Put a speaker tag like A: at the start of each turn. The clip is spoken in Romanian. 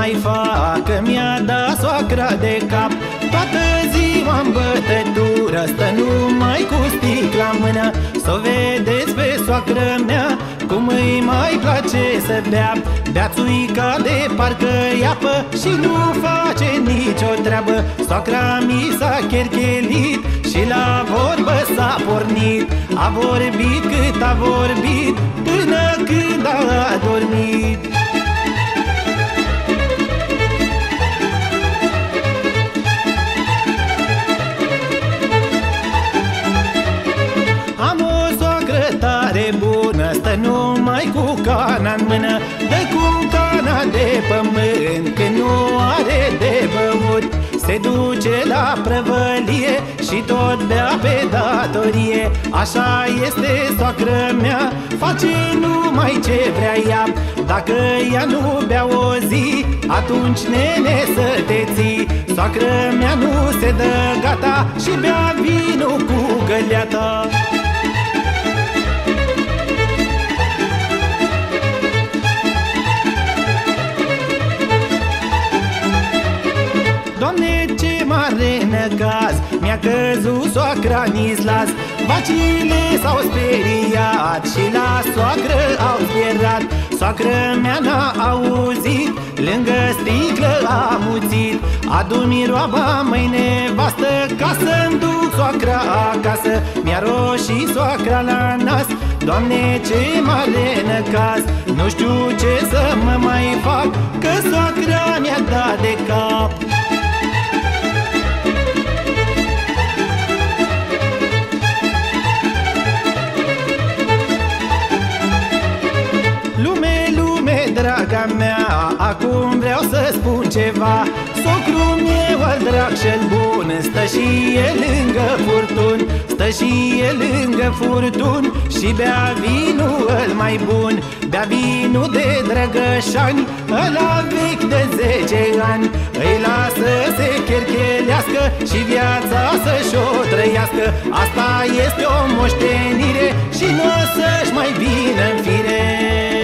A: mai fac, că mi-a dat soacra de cap. Toată ziua-n bătătură stă numai cu sticla în mână. S-o vedeți pe soacră mea cum îi mai place să bea. Bea țuica de parcă iapă și nu face nicio treabă. Soacra mi s-a cherchelit și la vorbă s-a pornit. A vorbit cât a vorbit până când a dormit. Am o soacră tare bună, stă numai cu cana în mână. Dă cu cana de pământ când nu are de băut. Se duce la prăvălie și tot bea pe datorie. Așa este soacră mea, face numai ce vrea ea. Dacă ea nu bea o zi, atunci nene să te ții. Soacră mea nu se dă gata și bea vinul cu găleata. Doamne, ce mare năcaz, mi-a căzut soacra în las. Vacile s-au speriat și la soacră au spierat. Soacră mea n-a auzit, lângă sticlă a muțit. Adu miroaba, măi nevastă, ca să-mi duc soacra acasă. Mi-a roșit soacra la nas, Doamne, ce mare năcaz. Nu știu ce să mă mai fac, că soacra mi-a dat de cap. Draga mea, acum vreau să spun ceva. Socru meu al drag și-l bun, stă și e lângă furtun. Stă și e lângă furtun și bea vinul îl mai bun. Bea vinul de Drăgășani, ăla vechi de 10 ani. Îi lasă se cherchelească și viața să-și-o trăiască. Asta este o moștenire și nu o să-și mai vină în fire.